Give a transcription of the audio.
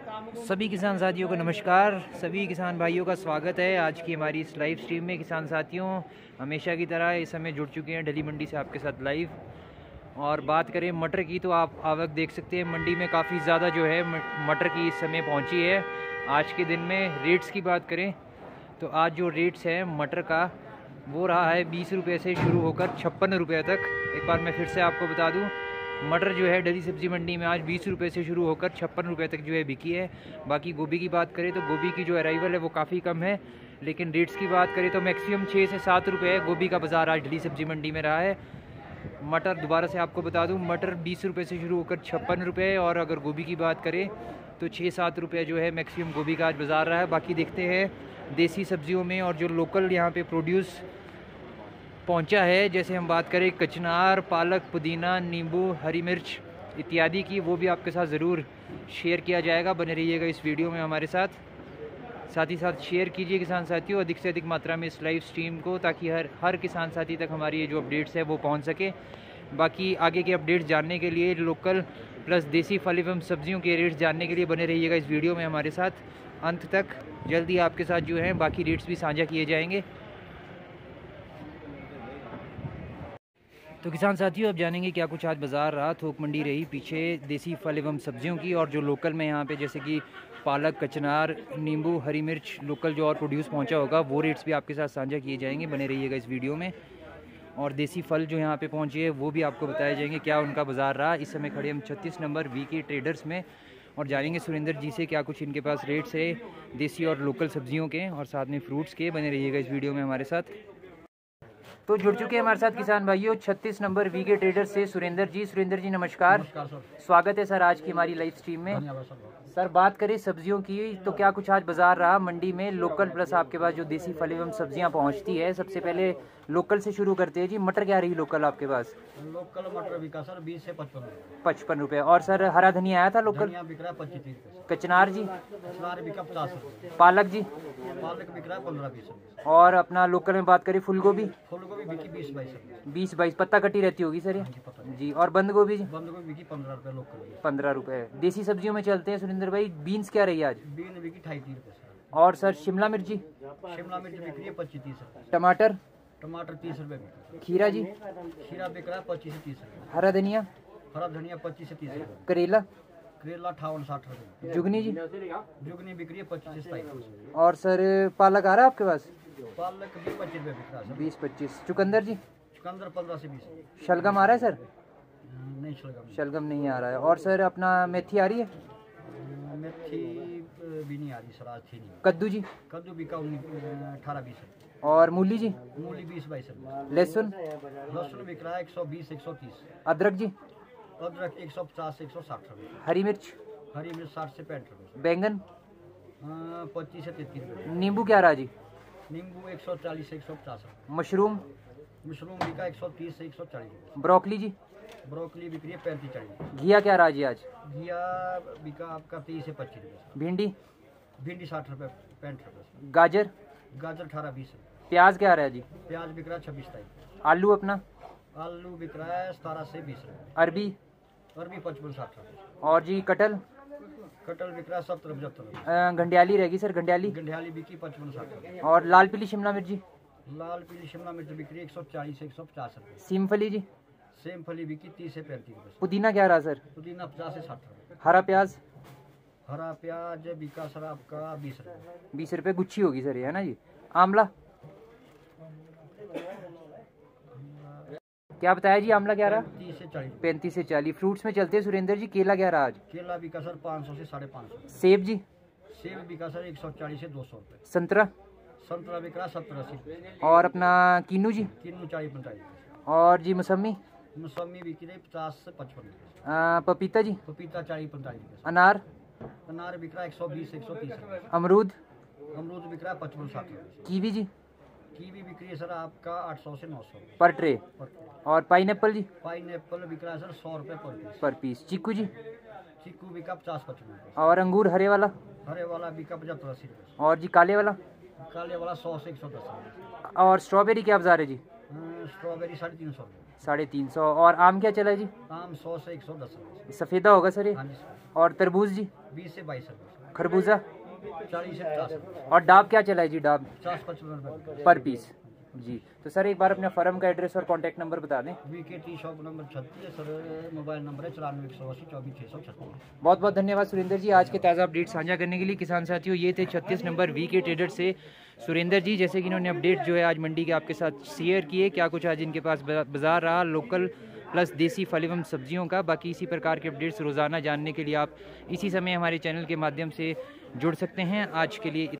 सभी किसान साथियों को नमस्कार। सभी किसान भाइयों का स्वागत है आज की हमारी इस लाइव स्ट्रीम में। किसान साथियों, हमेशा की तरह इस समय जुड़ चुके हैं ढली मंडी से आपके साथ लाइव। और बात करें मटर की तो आप आवक देख सकते हैं मंडी में काफ़ी ज़्यादा जो है मटर की इस समय पहुंची है आज के दिन में। रेट्स की बात करें तो आज जो रेट्स है मटर का वो रहा है 20 रुपये से शुरू होकर 56 रुपये तक। एक बार मैं फिर से आपको बता दूं, मटर जो है ढली सब्जी मंडी में आज 20 रुपये से शुरू होकर 56 रुपये तक जो है बिकी है। बाकी गोभी की बात करें तो गोभी की जो अराइवल है वो काफ़ी कम है, लेकिन रेट्स की बात करें तो मैक्सिमम 6 से 7 रुपये गोभी का बाज़ार आज ढली सब्जी मंडी में रहा है। मटर दोबारा से आपको बता दूं, मटर 20 रुपये से शुरू होकर 56 रुपये, और अगर गोभी की बात करें तो 6-7 रुपये जो है मैक्सिमम गोभी का आज बाज़ार रहा है। बाकी देखते हैं देसी सब्जियों में और जो लोकल यहाँ पे प्रोड्यूस पहुंचा है, जैसे हम बात करें कचनार, पालक, पुदीना, नींबू, हरी मिर्च इत्यादि की, वो भी आपके साथ ज़रूर शेयर किया जाएगा। बने रहिएगा इस वीडियो में हमारे साथ ही साथ शेयर कीजिए किसान साथियों अधिक से अधिक मात्रा में इस लाइव स्ट्रीम को, ताकि हर किसान साथी तक हमारी ये जो अपडेट्स है वो पहुंच सके। बाकी आगे के अपडेट्स जानने के लिए, लोकल प्लस देसी फल एवं सब्जियों के रेट्स जानने के लिए बने रहिएगा इस वीडियो में हमारे साथ अंत तक। जल्दी आपके साथ जो है बाकी रेट्स भी साझा किए जाएंगे। तो किसान साथियों, अब जानेंगे क्या कुछ आज बाज़ार रहा। थोक मंडी रही पीछे देसी फल एवं सब्जियों की, और जो लोकल में यहाँ पे जैसे कि पालक, कचनार, नींबू, हरी मिर्च लोकल जो और प्रोड्यूस पहुँचा होगा वो रेट्स भी आपके साथ साझा किए जाएंगे। बने रहिएगा इस वीडियो में। और देसी फल जो यहाँ पे पहुँचे हैं वो भी आपको बताए जाएंगे क्या उनका बाज़ार रहा। इस समय खड़े हम 36 नंबर वीके ट्रेडर्स में, और जानेंगे सुरेंद्र जी से क्या कुछ इनके पास रेट्स है देसी और लोकल सब्जियों के और साथ में फ्रूट्स के। बने रहिएगा इस वीडियो में हमारे साथ। तो जुड़ चुके हैं हमारे साथ किसान भाइयों 36 नंबर वीके ट्रेडर से सुरेंद्र जी। सुरेंद्र जी नमस्कार। स्वागत है सर आज की हमारी लाइव स्ट्रीम में। सर बात करें सब्जियों की तो क्या कुछ आज बाजार रहा मंडी में, लोकल प्लस आपके पास जो देसी फल एवं सब्जियां पहुंचती है। सबसे पहले लोकल से शुरू करते हैं जी। मटर क्या रही लोकल आपके पास? लोकल मटर बिका सर 20 से 55 रुपये। और सर हरा धनिया आया था लोकल? बिक रहा है 25-30 रुपये। कचनार जी? कचनार बिका 50 रुपये। पालक जी? पालक बिक रहा है 15-20 रुपये। और अपना लोकल में बात करें फूल गोभी? फूल गोभी बिकी 20-22 रुपये। 20-22 पत्ता कटी रहती होगी सर ये जी। और बंद गोभी जी? बंद गोभी बिकी 15 रुपये लोकल। 15 रुपये। देसी सब्जियों में चलते हैं सुरेंद्र भाई, बीन्स क्या रही है आज? बीन बिकी 28-30 रुपये सर। और सर शिमला मिर्ची? शिमला मिर्च बिक रही है 25-30 रुपये। टमाटर? टमाटर 30 रुपये बिकी। खीरा जी? खीरा बिक रहा है 25 से 30 रुपये। हरा धनिया? हरा धनिया 25 से 30 रुपये। करेला? करेला 58-60 रुपये। जुगनी जी? जुगनी बिक रही है 25 से 27 रुपये। और सर पालक आ रहा है आपके पास? पालक भी 25 रुपये बिक रहा है सर। 20-25। चुकंदर जी? चुकंदर 15 से 20। शलगम आ रहा है सर? नहीं शलगम। शलगम नहीं आ रहा है। और सर अपना मेथी आ रही है? मेथी भी नहीं आ रही सर, आज थी नहीं। कद्दू जी? कद्दू बिका 18-20 रुपये। और मूली जी? मूली 20-22 रुपये। लहसुन? लहसुन बिक रहा है 120-130। अदरक जी? अदरक 150 से 160 रुपये। हरी मिर्च? हरी मिर्च 60 से 65 रुपये। बैंगन? 25 से 33 रुपये। नींबू क्या रहा जी? नींबू 140 से 150 रुपये। मशरूम? मशरूम बिका 130 से 140 रुपये। ब्रोकली जी? ब्रोकली बिक रही है 35-40। घिया क्या रहा जी आज? घिया बिका आपका 30 से 25 रुपये। भिंडी? भिंडी 60 रुपये 65 रुपये। गाजर? गाजर 18-20 रुपये। प्याज क्या रहा है जी? प्याज बिक रहा है 26-27। आलू अपना? आलू बिक रहा है 17 से 20 रुपये। अरबी? अरबी 55-60 रुपये। और जी कटल? कटल बिक रहा है 70-75 रुपये। घंडियाली रहेगी सर? घंडियाली? गंढियाली बिकी 55-60 रुपये। और लाल पीली शिमला मिर्च जी? लाल पीली शिमला मिर्च बिक रही है 140 से 150 रुपये। सीमफली जी? सेम फली बिकी 30 से 35 रुपये। पुदीना क्या रहा सर? पुदीना 50 से 60 रुपये। हरा प्याज? हरा प्याज बिका सर आपका 20 रुपये। 20 रुपये गुच्छी होगी सर ये, है ना जी। आंवला क्या बताया जी? आंवला क्या रहा? 30 से 40। 35 से 40। फ्रूट्स में चलते हैं सुरेंद्र जी। केला क्या रहा आज? केला बिका सर 500 से 550। सेब जी? सेब बिका सर 140 से 200 रुपये। संतरा? संतरा बिक रहा 70-80 रुपये। और अपना किन्नू जी? किन्नू 40-45 रुपये। और जी मौसमी? मौसमी बिकी रही 50 से 55 रुपये। पपीता जी? पपीता 40-45 रुपये। अनार? अनार बिक रहा है 120 से 130 रुपये। अमरूद? अमरूद बिक रहा है 55-60 रुपये। कीवी जी? कीवी बिक रही है सर आपका 800 से 900 रुपये पर ट्रे। और पाइनएप्पल जी? पाइनएप्पल बिक रहा है सर 100 रुपये पर पीस। पर पीस। चीकू जी? चीकू बिका 50-55 रुपये। और अंगूर हरे वाला? हरे वाला बिका 75-80 रुपये। और जी काले वाला? काले वाला 100 से 110 रुपये। और स्ट्रॉबेरी क्या बाजार है जी? स्ट्रॉबेरी 350 रुपये। 350। और आम क्या चला है जी? आम 100 से 110 रुपये। सफ़ेदा होगा सर ये? हाँ जी। और तरबूज जी? 20 से 22 रुपये। खरबूजा? 40 से 50 रुपये। और डाब क्या चला है जी? डाब 50-55 रुपये पर पीस जी। तो सर एक बार अपने फर्म का एड्रेस और कॉन्टैक्ट नंबर बता दें। वीके टी शॉप नंबर 36 है सर। मोबाइल नंबर है 94-180-24-636। बहुत बहुत धन्यवाद सुरेंद्र जी आज के ताज़ा अपडेट साझा करने के लिए। किसान साथियों, ये थे 36 नंबर वीके ट्रेडर से सुरेंद्र जी, जैसे कि इन्होंने अपडेट जो है आज मंडी के आपके साथ शेयर किए। क्या कुछ आज इनके पास बाजार रहा, लोकल प्लस देसी फल एवं सब्जियों का। बाकी इसी प्रकार के अपडेट्स रोज़ाना जानने के लिए आप इसी समय हमारे चैनल के माध्यम से जुड़ सकते हैं। आज के लिए